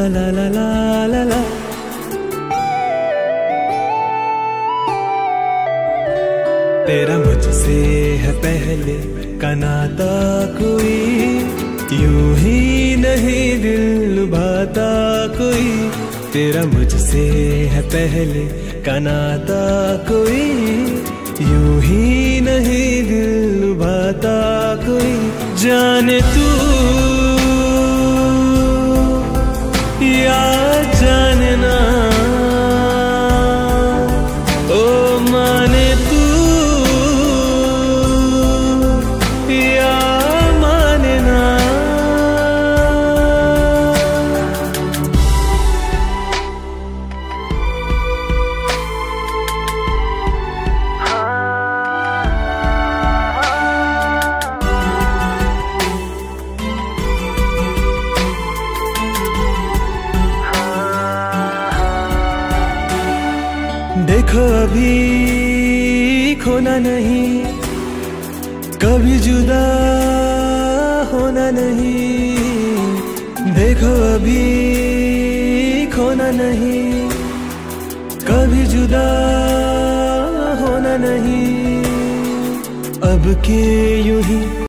ला ला ला ला ला। तेरा मुझसे है पहले का नाता कोई, यूं ही नहीं दिल लुभाता कोई। तेरा मुझसे है पहले का नाता कोई, यूं ही नहीं दिल लुभाता कोई। जाने तू या जाने ना, ओ माने तू या माने ना। देखो अभी खोना नहीं, कभी जुदा होना नहीं। देखो अभी खोना नहीं, कभी जुदा होना नहीं। अब के यूं ही